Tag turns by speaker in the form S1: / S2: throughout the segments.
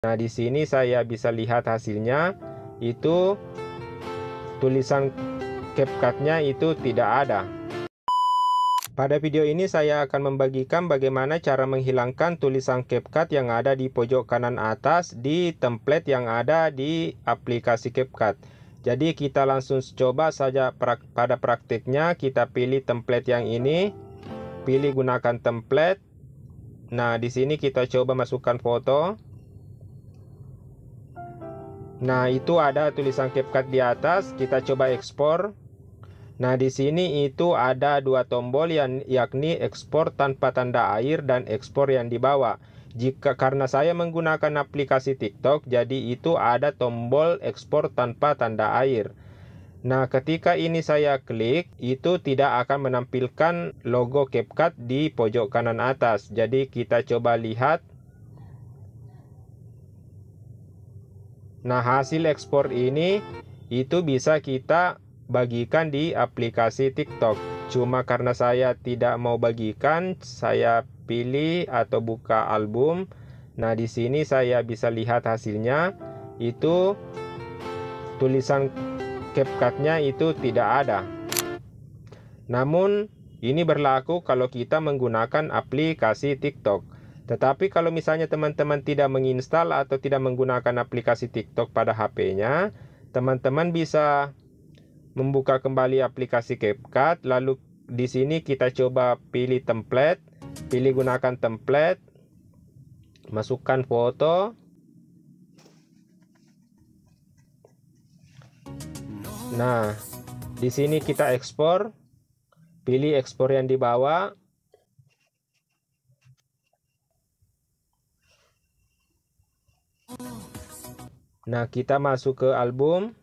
S1: Nah, di sini saya bisa lihat hasilnya, itu tulisan CapCut-nya itu tidak ada. Pada video ini saya akan membagikan bagaimana cara menghilangkan tulisan CapCut yang ada di pojok kanan atas di template yang ada di aplikasi CapCut. Jadi kita langsung coba saja pada praktiknya. Kita pilih template yang ini, pilih gunakan template. Nah, di sini kita coba masukkan foto. Nah, itu ada tulisan CapCut di atas. Kita coba ekspor. Nah, di sini itu ada dua tombol yakni ekspor tanpa tanda air dan ekspor yang di bawah. Karena saya menggunakan aplikasi TikTok, jadi itu ada tombol ekspor tanpa tanda air. Nah, ketika ini saya klik, itu tidak akan menampilkan logo CapCut di pojok kanan atas. Jadi kita coba lihat. Nah, hasil ekspor ini itu bisa kita bagikan di aplikasi TikTok. Cuma karena saya tidak mau bagikan, saya pilih atau buka album. Nah, di sini saya bisa lihat hasilnya, itu tulisan CapCut-nya itu tidak ada. Namun ini berlaku kalau kita menggunakan aplikasi TikTok. Tetapi kalau misalnya teman-teman tidak menginstal atau tidak menggunakan aplikasi TikTok pada HP-nya, teman-teman bisa membuka kembali aplikasi CapCut. Lalu di sini kita coba pilih template, pilih gunakan template, masukkan foto. Nah, di sini kita ekspor, pilih ekspor yang di bawah. Nah, kita masuk ke album.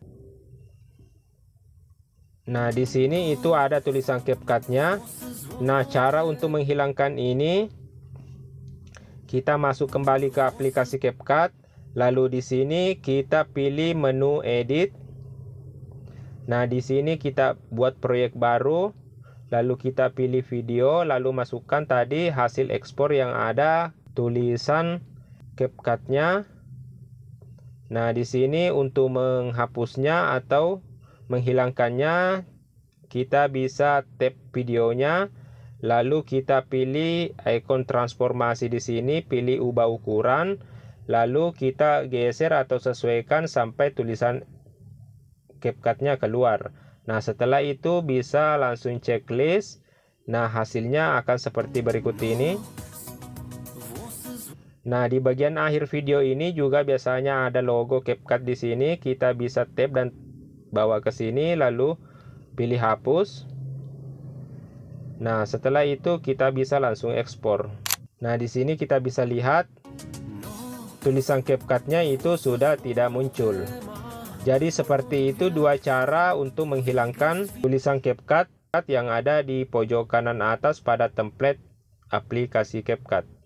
S1: Nah, di sini itu ada tulisan CapCut-nya. Nah, cara untuk menghilangkan ini, kita masuk kembali ke aplikasi CapCut. Lalu di sini kita pilih menu edit. Nah, di sini kita buat proyek baru. Lalu kita pilih video, lalu masukkan tadi hasil ekspor yang ada tulisan CapCut-nya. Nah, di sini untuk menghapusnya atau menghilangkannya, kita bisa tap videonya, lalu kita pilih ikon transformasi di sini, pilih ubah ukuran, lalu kita geser atau sesuaikan sampai tulisan CapCut-nya keluar. Nah, setelah itu bisa langsung checklist. Nah, hasilnya akan seperti berikut ini. Nah, di bagian akhir video ini juga biasanya ada logo CapCut di sini. Kita bisa tap dan bawa ke sini, lalu pilih hapus. Nah, setelah itu kita bisa langsung ekspor. Nah, di sini kita bisa lihat tulisan CapCut-nya itu sudah tidak muncul. Jadi seperti itu dua cara untuk menghilangkan tulisan CapCut yang ada di pojok kanan atas pada template aplikasi CapCut.